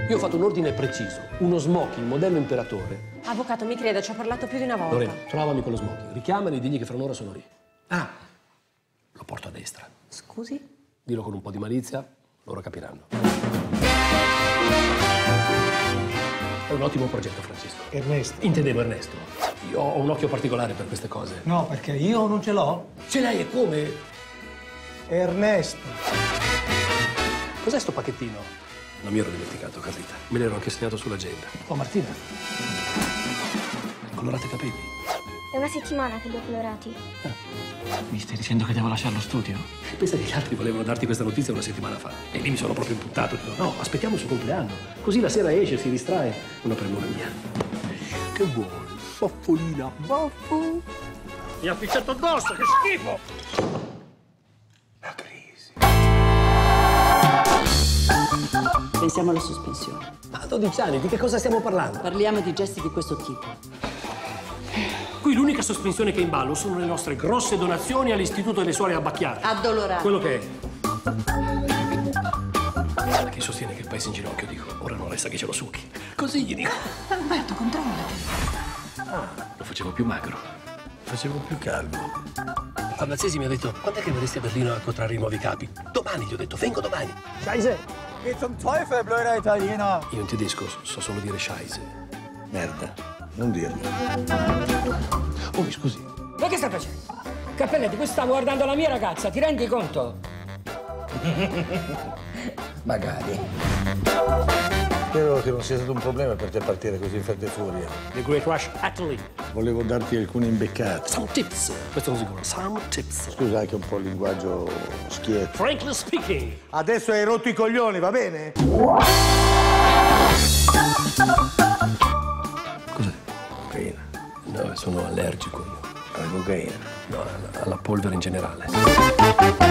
Io ho fatto un ordine preciso, uno smoking modello imperatore. Avvocato, mi creda, ci ho parlato più di una volta. Lorena, trovami quello smoking, richiamali e digli che fra un'ora sono lì. Ah, lo porto a destra. Scusi? Dillo con un po' di malizia, loro capiranno. È un ottimo progetto, Francesco. Ernesto. Intendevo Ernesto. Io ho un occhio particolare per queste cose. No, perché io non ce l'ho. Ce l'hai e come? Ernesto. Cos'è sto pacchettino? Non mi ero dimenticato, Carlita. Me l'ero anche segnato sull'agenda. Oh, Martina. Colorate i capelli. È una settimana che li ho colorati. Mi stai dicendo che devo lasciare lo studio? Pensa che gli altri volevano darti questa notizia una settimana fa. E lì mi sono proprio imputtato. Dico, no, aspettiamo il suo compleanno. Così la sera esce, si distrae. Una per l'una mia. Che vuoi? Baffolina, baffo. Mi ha ficciato addosso, che schifo! La crisi. Pensiamo alla sospensione. Ma a 12 anni, di che cosa stiamo parlando? Parliamo di gesti di questo tipo. Qui l'unica sospensione che è in ballo sono le nostre grosse donazioni all'Istituto delle Suore Abbacchiate. Addolorate. Quello che è. Chi sostiene che il paese è in ginocchio, dico, ora non resta che ce lo succhi. Così gli dico. Alberto, controllati. Ah, lo facevo più magro. Facevo più calmo. Abbazzesi mi ha detto, quando è che verresti a Berlino a incontrare i nuovi capi? Domani, gli ho detto, vengo domani. Scheisse! Che zum Teufel, blöder Italiener! Io in tedesco so solo dire Scheisse. Merda, non dirlo. Oh, mi scusi. Ma che sta facendo? Cappelletti, qui stavo guardando la mia ragazza, ti rendi conto? Magari. Spero che non sia stato un problema per te partire così in fretta e furia. The Great Rush Italy. Volevo darti alcune imbeccate. Some tips. Questo non sicuro. Some tips. Scusa anche un po' il linguaggio schietto. Frankly speaking. Adesso hai rotto i coglioni, va bene? Cos'è? Cocaina. No, sono allergico io. Alla cocaina. No, alla polvere in generale.